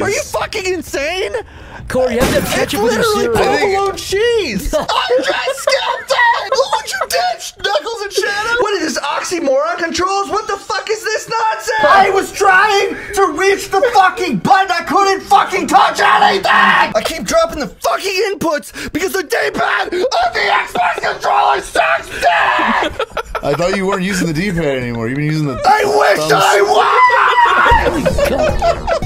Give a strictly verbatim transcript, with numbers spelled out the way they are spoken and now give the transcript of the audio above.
Are you fucking insane? Cory, you have to have ketchup with your cereal. Provolone cheese. I just skipped it. Look what you did, Knuckles and Shadow. What is this, oxymoron controls? What the fuck is this nonsense? I was trying to reach the fucking button. I couldn't fucking touch anything. I keep dropping the fucking inputs because the D-pad of the Xbox controller sucks dick. I thought you weren't using the D-pad anymore. You've been using the. I wish I was.